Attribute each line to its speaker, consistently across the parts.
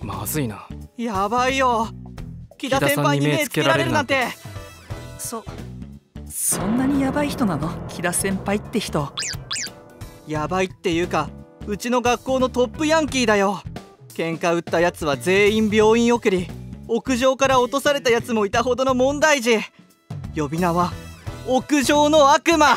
Speaker 1: まずいな。
Speaker 2: やばいよ、木田先輩に目つけられるなんて。
Speaker 3: そんなにヤバい人なの、木田先輩って人。
Speaker 2: やばいっていうか、うちの学校のトップヤンキーだよ。喧嘩売ったやつは全員病院送り、屋上から落とされたやつもいたほどの問題児。呼び名は屋上の悪魔。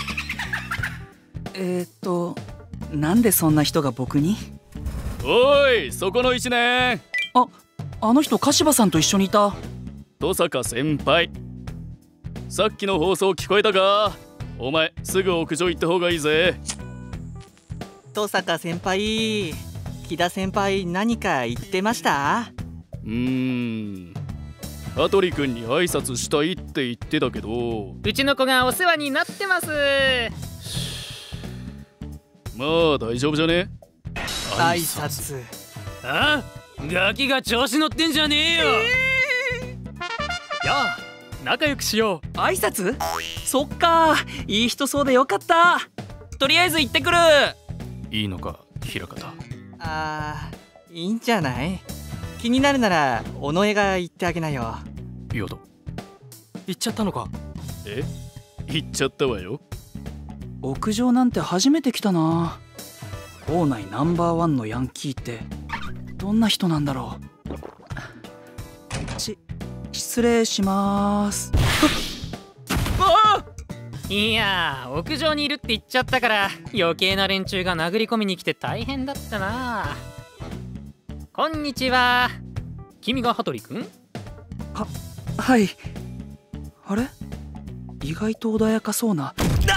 Speaker 3: なんでそんな人が僕に？
Speaker 4: おい、そこの一年。
Speaker 3: あの人柏さんと一緒にいた
Speaker 4: 登坂先輩、さっきの放送聞こえたか？お前すぐ屋上行った方がいいぜ。
Speaker 2: 登坂先輩、木田先輩何か言ってました？
Speaker 4: 羽鳥くんに挨拶したいって言ってたけど。
Speaker 5: うちの子がお世話になってます。
Speaker 4: まあ大丈夫じゃね？
Speaker 2: 挨拶。
Speaker 5: あ？ガキが調子乗ってんじゃねえよ。
Speaker 1: やあ、仲良くしよう。
Speaker 3: 挨拶？そっか、いい人そうでよかった。とりあえず行ってくる。
Speaker 1: いいのか、平方。
Speaker 2: いいんじゃない？気になるなら尾上が言ってあげなよ。
Speaker 1: やだ、行っちゃったのか？
Speaker 4: 行っちゃったわよ。
Speaker 3: 屋上なんて初めて来たな。校内ナンバーワンのヤンキーってどんな人なんだろう。失礼します。
Speaker 5: いや、屋上にいるって言っちゃったから余計な連中が殴り込みに来て大変だったな。こんにちは。君が羽鳥くん？
Speaker 3: はい。あれ、意外と穏やかそうな。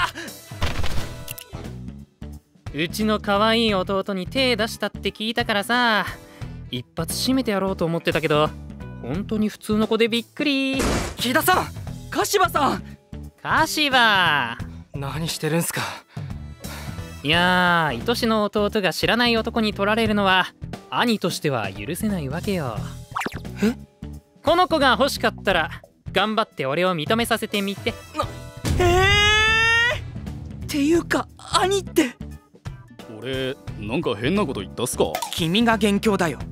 Speaker 5: うちの可愛い弟に手出したって聞いたからさ、一発締めてやろうと思ってたけど、本当に普通の子でびっくり。
Speaker 3: 木田さん、柏さん。
Speaker 5: 柏、
Speaker 1: 何してるんすか？
Speaker 5: いやー、愛しの弟が知らない男に取られるのは兄としては許せないわけよ。この子が欲しかったら頑張って俺を認めさせてみて。
Speaker 3: っていうか兄って。
Speaker 4: 俺なんか変なこと言ったっすか？
Speaker 3: 君が元凶だよ。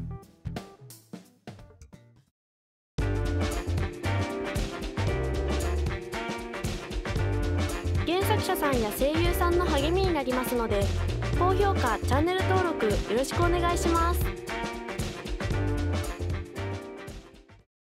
Speaker 6: 原作者さんや声優さんの励みになりますので、高評価、チャンネル登録よろしくお願いします。